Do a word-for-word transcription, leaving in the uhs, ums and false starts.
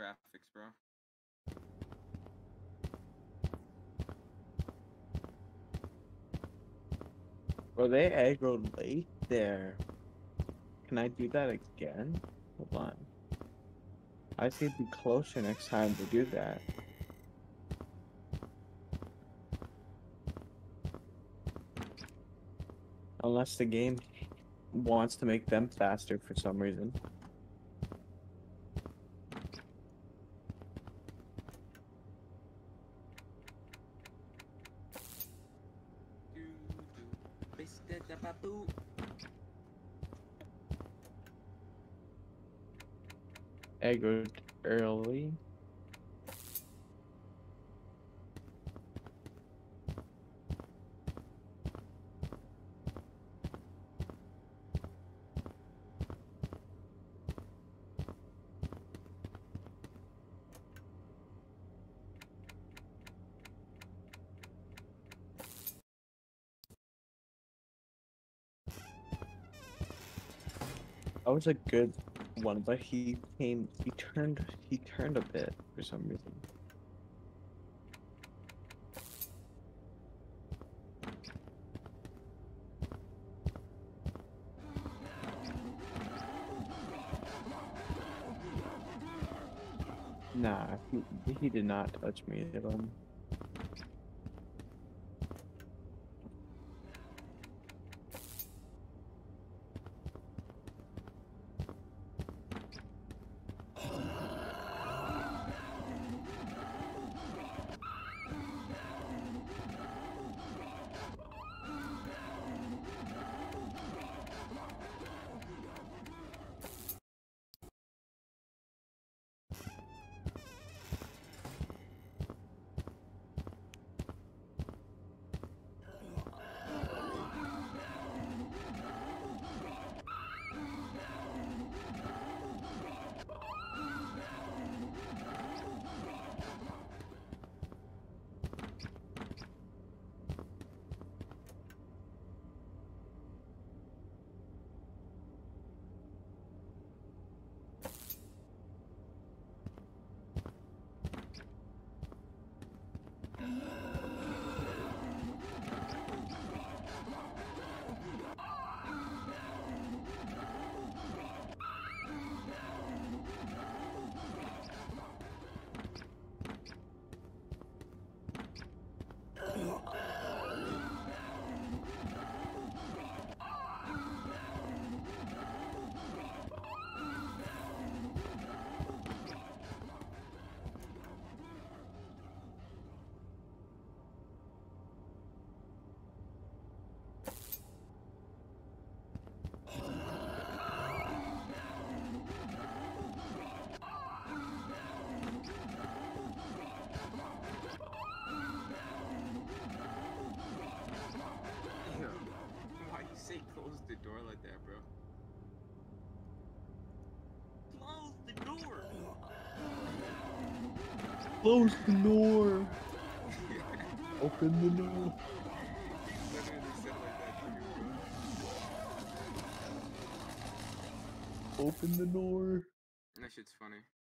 graphics, bro. Bro, they aggroed late there. Can I do that again? Hold on. I see it be closer next time to do that. Unless the game wants to make them faster for some reason. Aggroed early. That was a good one, but he came, he turned, he turned a bit for some reason. Nah, he, he did not touch me at all. Why you say close the door like that, bro? Close the door! Close the door! Open the door! He literally said like that to you, bro. Open the door! That shit's funny.